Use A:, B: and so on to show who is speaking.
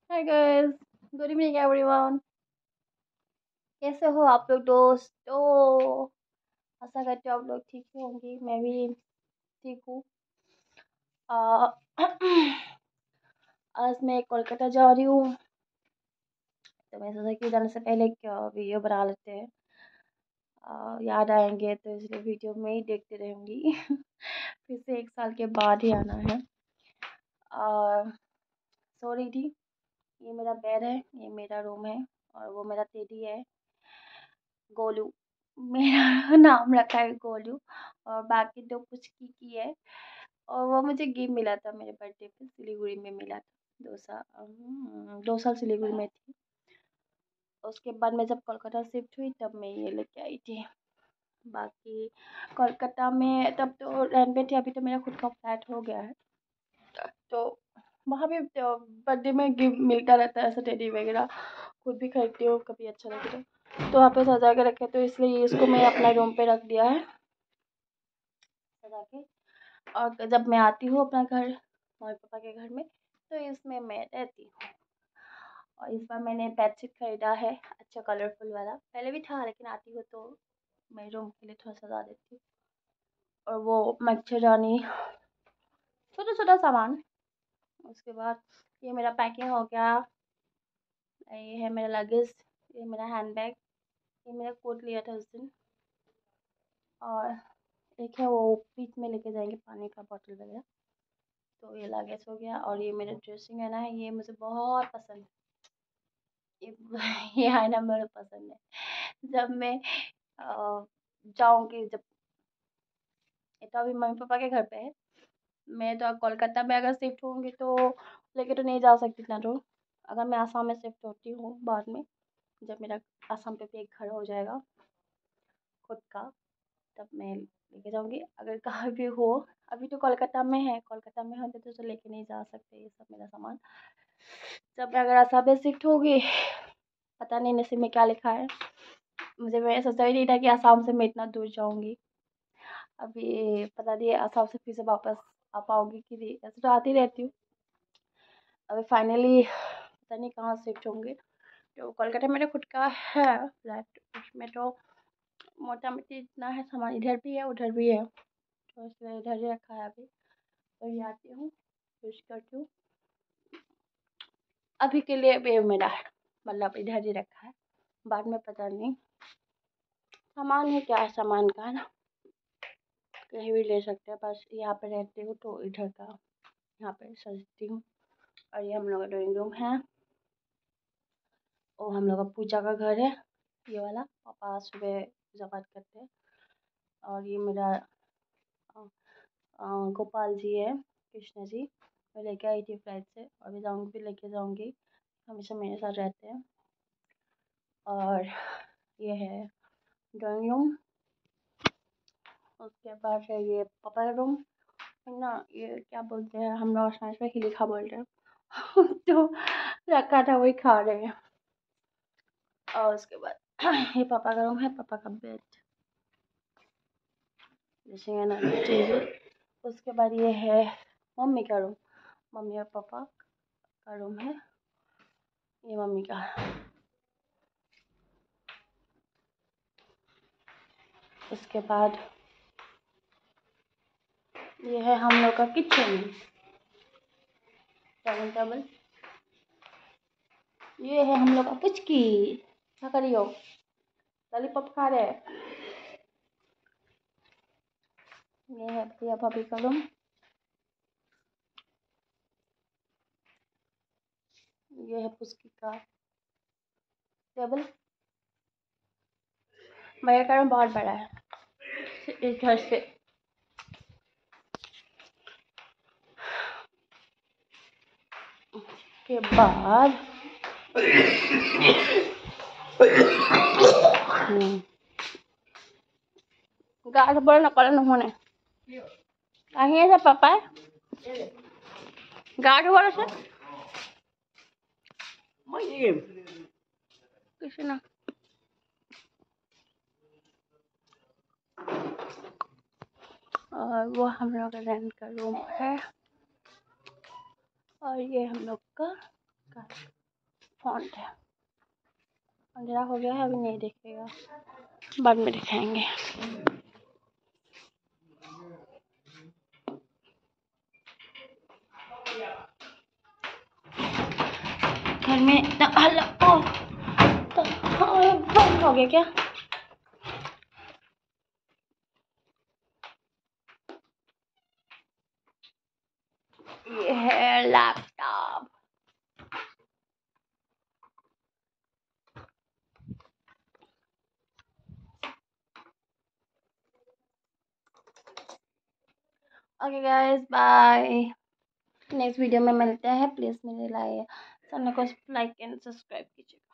A: हाय guys, good evening everyone. कैसे हो आप लोग दोस्तों? आशा करती हूँ आप लोग ठीक ही होंगे। मैं भी ठीक हूँ। आ, आज मैं कोलकाता जा रही हूँ, तो मैं सोचा कि जाने से पहले एक वीडियो बना लेते हैं। याद आएंगे तो इसलिए वीडियो में ही देखते रहूँगी। फिर से 1 साल के बाद ही आना है। सो रही थी। ये मेरा बेड है, ये मेरा रूम है, और वो मेरा टेडी है गोलू। मेरा नाम रखा है गोलू। और बाकी तो कुछ की है। और वो मुझे गिफ्ट मिला था मेरे बर्थडे पे, सिलीगुड़ी में मिला था। 2 साल सिलीगुड़ी में थी। उसके बाद मैं जब कोलकाता शिफ्ट हुई तब मैं ये लेके आई थी। बाकी कोलकाता में तब तो रेंट पे थी, अभी तो मेरा खुद का फ्लैट हो गया है। तो वहाँ भी तो बर्थडे में गिफ्ट मिलता रहता है, ऐसा टेडी वगैरह। खुद भी खरीदती हूँ कभी अच्छा लगे तो वहाँ पे सजा के रखे, तो इसलिए इसको मैं अपना रूम पे रख दिया है सजा के। और जब मैं आती हूँ अपना घर, मम्मी पापा के घर में, तो इसमें मैं रहती हूँ। और इस बार मैंने बेडशीट खरीदा है, अच्छा कलरफुल वाला। पहले भी था लेकिन आती हूँ तो मैं रूम के लिए थोड़ा सजा देती हूँ। और वो मच्छरदानी, छोटा छोटा सामान। उसके बाद ये मेरा पैकिंग हो गया। ये है मेरा लगेज, ये मेरा हैंड बैग, ये मेरा कोट लिया था उस दिन। और एक है वो बीच में लेके जाएंगे पानी का बॉटल वगैरह। तो ये लगेज हो गया। और ये मेरा ड्रेसिंग है ना, ये मुझे बहुत पसंद है। ये आईना मुझे पसंद है। जब मैं जाऊंगी, जब ये तो अभी मम्मी पापा के घर पे है, मैं तो कोलकाता में अगर शिफ्ट होंगी तो लेके तो नहीं जा सकती इतना दूर। अगर मैं आसाम में शिफ्ट होती हूँ बाद में, जब मेरा आसाम पे भी एक घर हो जाएगा खुद का, तब मैं लेके जाऊंगी। अगर कहाँ भी हो, अभी तो कोलकाता में है, कोलकाता में होते तो लेके नहीं जा सकते ये सब मेरा सामान। जब मैं अगर आसाम में शिफ्ट होगी, पता नहीं नसीब में क्या लिखा है। मैं सोचा ही नहीं था कि आसाम से मैं इतना दूर जाऊंगी। अभी पता नहीं आसाम से फिर से वापस आ पाऊंगी कि नहीं। ऐसे तो आती रहती हूँ। अभी फाइनली पता नहीं कहाँ शिफ्ट होंगे। तो कोलकाता मेरा खुद का है फ्लैट, उसमें तो मोटा मोटी इतना है सामान, इधर भी है उधर भी है, तो इसलिए इधर ही रखा है अभी। तो ये आती हूँ, यूज करती हूँ। अभी के लिए भी मेरा है, मतलब इधर ही रखा है। बाद में पता नहीं, सामान है क्या सामान का है ना, कहीं भी ले सकते हैं। बस यहाँ पे रहती हूँ तो इधर का यहाँ पे सजती हूँ। और ये हम लोग का ड्राइंग रूम है, और हम लोग का पूजा का घर है ये वाला। पापा सुबह पूजा पाठ करते हैं। और ये मेरा गोपाल जी है, कृष्णा जी। मैं लेके आई थी फ्लाइट से, अभी जाऊँगी भी लेके जाऊँगी, हमेशा मेरे साथ रहते हैं। और ये है ड्राइंग रूम। उसके बाद है ये पापा का रूम ना, ये क्या बोलते हैं हम लोग साइंस में हिलिखा बोल रहे हैं। तो रखा था वही खा रहे हैं। और उसके बाद ये पापा का रूम है, पापा का बेड, जैसे है ना टीवी। उसके बाद ये है मम्मी का रूम, मम्मी और पापा का रूम है, ये मम्मी का। उसके बाद ये है हम लोग का किचन, डाइनिंग टेबल। ये है हम लोग का पुचकी, क्या करियो लॉलीपॉप खा रहे हैं। ये है भैया भाभी का रूम। ये है पुचकी का टेबल। भैया का रूम बहुत बड़ा है इस घर से। के बाद गाठ बड़ नकल होने कहीं से पापा गाठ बड़ से किसी ना। और वो हम लोग का रेंट का रूम है। और ये हम लोग का फॉन्ट है। अंधेरा हो गया है, अभी नहीं दिखेगा, बाद में दिखाएंगे। घर में इतना हल्ला तो बंद हो गया क्या? ये है laptop. Okay guys, bye. Next video में मिलते हैं। प्लीज़ मेरे चैनल को लाइक एंड सब्सक्राइब कीजिए।